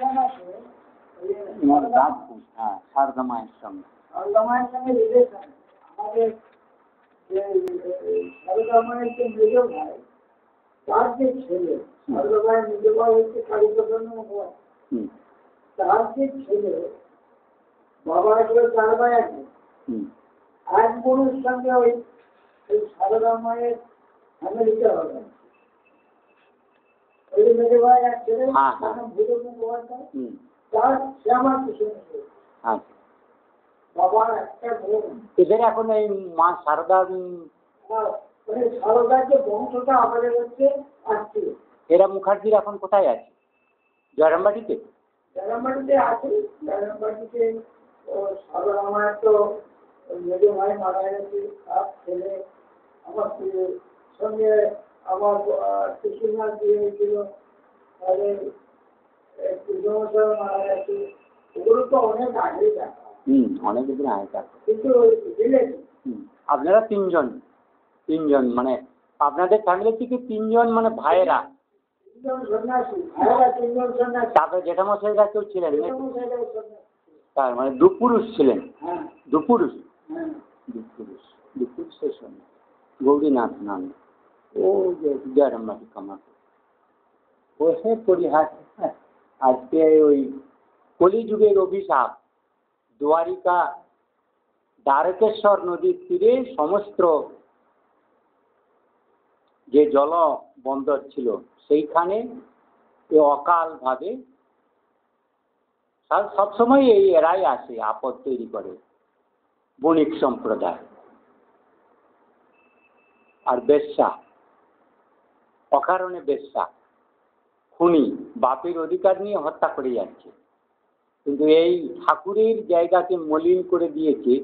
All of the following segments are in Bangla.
হ্যাঁ, সারদা মায়ের সঙ্গে রিলেশন আমাদের সারদা মায়ের যে মেজ ভাই, তার যে ছেলে, সারদা মায়ের মেজ ভাই হচ্ছে কালীপ্রসন্ন মুখোপাধ্যায়, তার যে ছেলে, বাবা আসলে 4 ভাই আছে, এক বোনের সঙ্গে ওই সারদা মায়ের ফ্যামিলিতে হবে। ওই মেজ ভাই এক ছেলে, তার নাম ভূদেব মুখোপাধ্যায়, তার শ্যামা কিশোর বাবার একটা বোন। এদের এখন এই মা সারদার সারদার যে বংশটা আমাদের হচ্ছে আসছে। এরা মুখার্জির এখন কোথায় আছে? জয়রামবাটিতে? জয়রামবাটিতে আছে। জয়রামবাটিতে সারদা মায়ের তো মেজ ভাই মারা গেছে, তার ছেলে আমার সঙ্গে আমার কৃষ্ণনাথ বিয়ে হয়েছিল, তাদের কৃষ্ণমশাই মারা গেছে। ওগুলো তো অনেক আগেই দেখা। অনেক দিন আগে থাকে। কিন্তু আপনারা তিনজন মানে আপনাদের ফ্যামিলি থেকে 3 জন মানে ভাইয়েরা? তারপরে জেঠামশাইরা কেউ ছিলেন? তার মানে 2 পুরুষ ছিলেন? 2 পুরুষ? 2 পুরুষের সঙ্গে গৌরীনাথ নাম, ও যে জয়রামবাটি কামার বসে পরিহাস। আজকে ওই কলিযুগের অভিশাপ, দ্বারিকা দ্বারকেশ্বর নদীর তীরে সমস্ত যে জল বন্দর ছিল সেইখানে অকাল ভাবে সবসময় এই এরাই আসে, আপদ তৈরি করে, বণিক সম্প্রদায় আর বেশ্যা, অকারণে বেশ্যা, খুনি, বাপের অধিকার নিয়ে হত্যা করে যাচ্ছে। কিন্তু এই ঠাকুরের জায়গাকে মলিন করে দিয়েছে।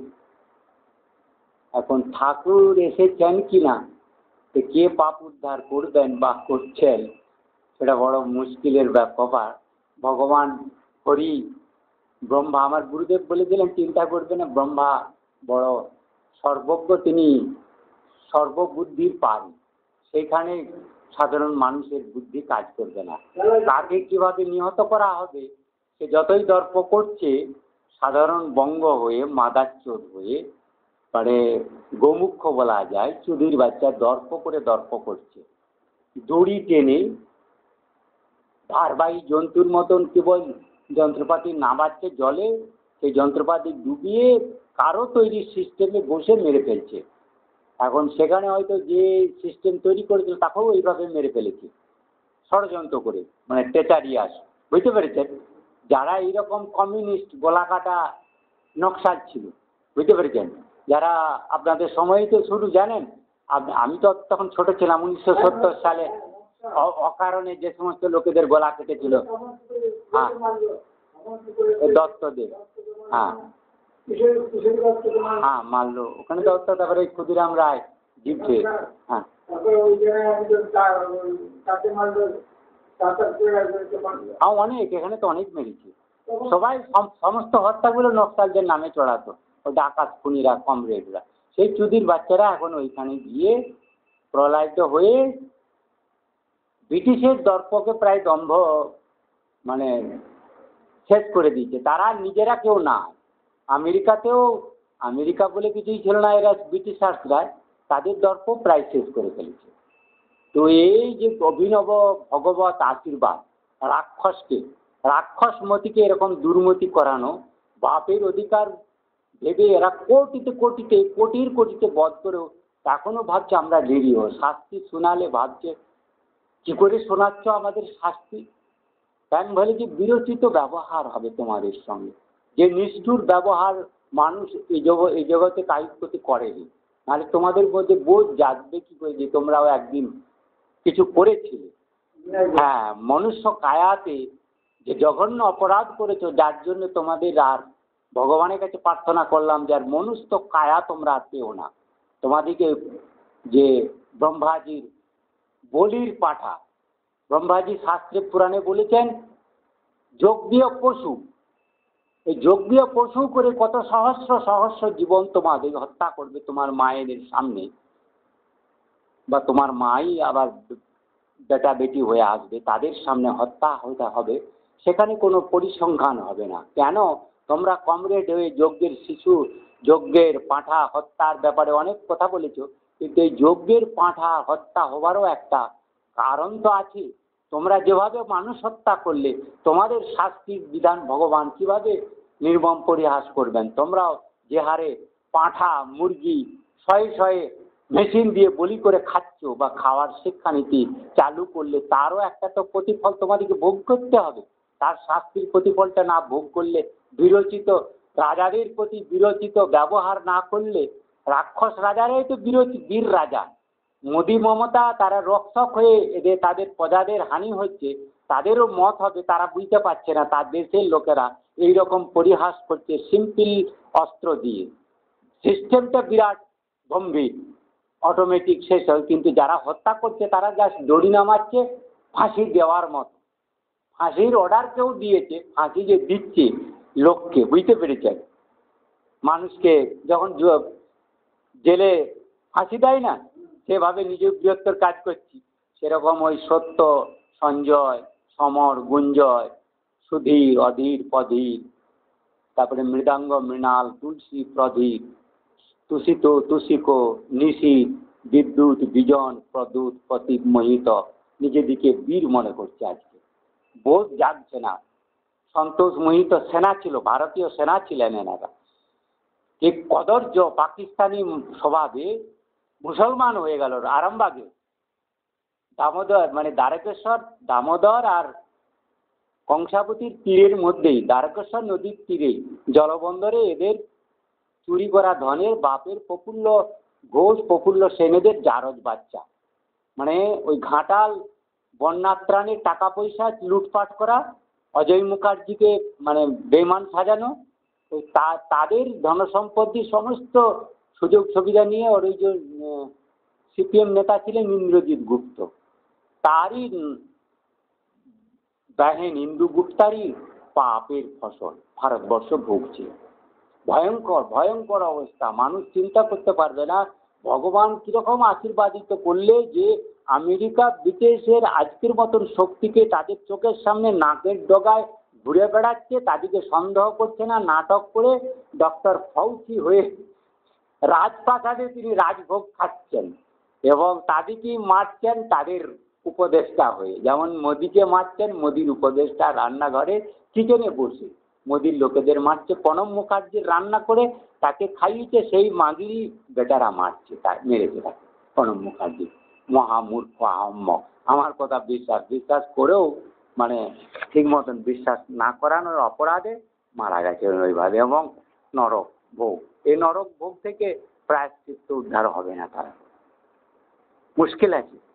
এখন ঠাকুর এসেছেন কিনা, কে পাপ উদ্ধার করবেন বা করছেন সেটা বড় মুশকিলের ব্যাপার। ভগবান হরি ব্রহ্মা, আমার গুরুদেব বলেছিলেন চিন্তা করবে না, ব্রহ্মা বড় সর্বজ্ঞ, তিনি সর্ববুদ্ধির পারি, সেইখানে সাধারণ মানুষের বুদ্ধি কাজ করবে না। তাকে কিভাবে নিহত করা হবে, সে যতই দর্প করছে, সাধারণ বঙ্গ হয়ে মাদাচ্চোদ হয়ে, মানে গোমুখ্য বলা যায়, চুদির বাচ্চা দর্প করছে, দড়ি টেনে ভারবাহী জন্তুর মতন কেবল যন্ত্রপাতি নামাচ্ছে জলে, সেই যন্ত্রপাতি ডুবিয়ে কারো তৈরি সিস্টেমে বসে মেরে ফেলছে। এখন সেখানে হয়তো যে সিস্টেম তৈরি করেছিল তাকেও এইভাবে মেরে ফেলেছে ষড়যন্ত্র করে, মানে টেটারিয়াস, বুঝতে পেরেছেন? যারা এইরকম কমিউনিস্ট গোলাকাটা নকশাল ছিল, বুঝতে পেরেছেন? যারা আপনাদের সময় তো শুরু জানেন, আমি তো তখন ছোট ছিলাম, 1970 সালে অকারণে যে সমস্ত লোকেদের গলা কেটেছিল, হ্যাঁ, দত্তদেব, হ্যাঁ হ্যাঁ মারলো ওখানে দত্ত, তারপরে ক্ষুদিরাম রায় জিভে, হ্যাঁ অনেক, এখানে তো অনেক মেরেছে সবাই, সমস্ত হত্যাগুলো নকশালদের নামে চড়াতো, ও ডাকাত খুনিরা, কমরেডরা, সেই চুদির বাচ্চারা এখন ওইখানে গিয়ে প্রলায়িত হয়ে ব্রিটিশের দর্পকে প্রায় দম্ভ মানে শেষ করে দিয়েছে। তারা নিজেরা কেউ না, আমেরিকাতেও, আমেরিকা বলে কিছুই ছিল না, এরা ব্রিটিশার্সরা তাদের দর্প প্রায় শেষ করে ফেলেছে। তো এই যে অভিনব ভগবত আশীর্বাদ, রাক্ষসমতিকে এরকম দুর্মতি করানো, বাপের অধিকার ভেবে এরা কোটিতে বধ করেও এখনো ভাবছে আমরা নিরীহ, শাস্তি শোনালে ভাবছে কি করে শোনাচ্ছ আমাদের শাস্তি। আমি বলি যে বিরচিত ব্যবহার হবে তোমাদের সঙ্গে, যে নিষ্ঠুর ব্যবহার মানুষ এই জগতে কায়িক করেনি, নাহলে তোমাদের মধ্যে বোধ জাগবে কি করে যে তোমরাও একদিন কিছু করেছিলে। হ্যাঁ, মনুষ্য কায়াতে যে জঘন্য অপরাধ করেছো, যার জন্য তোমাদের আর ভগবানের কাছে প্রার্থনা করলাম যে আর মনুষ্য কায়া তোমরা আর পেও না। তোমাদেরকে যে ব্রহ্মাজির বলির পাঠা, ব্রহ্মাজি শাস্ত্রে পুরাণে বলেছেন যোগ্য পশু, এই যোগ্য পশু করে কত সহস্র জীবন তোমাদের হত্যা করবে তোমার মায়েদের সামনে, বা তোমার মাই আবার বেটা বেটি হয়ে আসবে, তাদের সামনে হত্যা হতে হবে। সেখানে কোনো পরিসংখ্যান হবে না। কেন? তোমরা কমরেড হয়ে যজ্ঞের শিশু, যজ্ঞের পাঁঠা হত্যার ব্যাপারে অনেক কথা বলেছো, কিন্তু এই যজ্ঞের পাঁঠা হত্যা হওয়ারও একটা কারণ তো আছে। তোমরা যেভাবে মানুষ হত্যা করলে, তোমাদের শাস্তির বিধান ভগবান কিভাবে নির্মম পরিহাস করবেন? তোমরাও যে হারে পাঁঠা মুরগি শয়ে শয়ে মেশিন দিয়ে বলি করে খাচ্ছ বা খাওয়ার শিক্ষানীতি চালু করলে, তারও একটা তো প্রতিফল তোমাদেরকে ভোগ করতে হবে। তার শাস্তির প্রতিফলটা না ভোগ করলে, বিরচিত রাজাদের প্রতি বিরচিত ব্যবহার না করলে, রাক্ষস রাজারাই তো বীর রাজা। মোদি মমতা তারা রক্ষক হয়ে এদের তাদের প্রজাদের হানি হচ্ছে, তাদেরও মত হবে, তারা বুঝতে পারছে না তার দেশের লোকেরা এইরকম পরিহাস করছে সিম্পল অস্ত্র দিয়ে। সিস্টেমটা বিরাট গম্ভীর, অটোমেটিক শেষ হয়, কিন্তু যারা হত্যা করছে তারা জাস্ট দড়ি নামাচ্ছে ফাঁসি দেওয়ার মতো। ফাঁসির অর্ডার কেউ দিয়েছে, ফাঁসি যে দিচ্ছে লোককে, বুঝতে পেরেছেন? মানুষকে যখন জেলে ফাঁসি দেয় না, সেভাবে নিজের বৃহত্তর কাজ করছি। সেরকম ওই সত্য, সঞ্জয়, সমর, গুঞ্জয়, সুধীর, অধীর, পধীর, তারপরে মৃদাঙ্গ, মৃণাল, তুলসী, প্রদীপ, তুষিত, তুষিক, নিশীথ, বিদ্যুৎ, বিজন, প্রদূত, প্রতীপ, মোহিত নিজেদিকে বীর মনে করছে। আজকে বোধ জাগছে না। সন্তোষ মোহিত সেনা ছিল, ভারতীয় সেনা ছিলেন এনারা। ঠিক কদর্য পাকিস্তানি স্বভাবে মুসলমান হয়ে গেল আরামবাগে। দামোদর মানে দ্বারকেশ্বর, দামোদর আর কংসাবতীর তীরের মধ্যেই, দ্বারকেশ্বর নদীর তীরেই জলবন্দরে এদের চুরি করা ধনের বাপের প্রফুল্ল ঘোষ, প্রফুল্ল সেনেদের জারজ বাচ্চা। মানে ওই ঘাটাল বন্যাত্রাণের টাকা পয়সা লুটপাট করা, অজয় মুখার্জিকে মানে বেঈমান সাজানো, ওই তাদের ধনসম্পত্তি সমস্ত সুযোগ সুবিধা নিয়ে ওর ওই যে সিপিএম নেতা ছিলেন ইন্দ্রজিৎ গুপ্ত, তারই বাহিন ইন্দুগুপ্তারই পাপের ফসল ভারতবর্ষ ভুগছে। ভয়ঙ্কর ভয়ঙ্কর অবস্থা, মানুষ চিন্তা করতে পারবে না ভগবান কিরকম আশীর্বাদিত করলে যে আমেরিকা ব্রিটিশের আজকের মতন শক্তিকে তাদের চোখের সামনে নাকের ডগায় ঘুরে বেড়াচ্ছে, তাদেরকে সন্দেহ করছে না, নাটক করে ডক্টর ফাউচি হয়ে রাজপ্রাসাদে তিনি রাজভোগ খাচ্ছেন এবং তাদেরকেই মারছেন তাদের উপদেষ্টা হয়ে। যেমন মোদিকে মারছেন, মোদির উপদেষ্টা রান্নাঘরে কিচেনে বসে মোদির লোকেদের মারছে। প্রণব মুখার্জির রান্না করে তাকে খাইয়েছে, সেই মাগিরই বেটারা মারছে, তাই মেরেছে তাকে। প্রণব মুখার্জি মহামূর্খ আহম্মক। আমার কথা বিশ্বাস করেও মানে ঠিক মতন বিশ্বাস না করানোর অপরাধে মারা গেছে ওইভাবে। এবং নরক ভোগ, এই নরক ভোগ থেকে প্রায়শ্চিত্ত উদ্ধার হবে না, তারা মুশকিল আছে।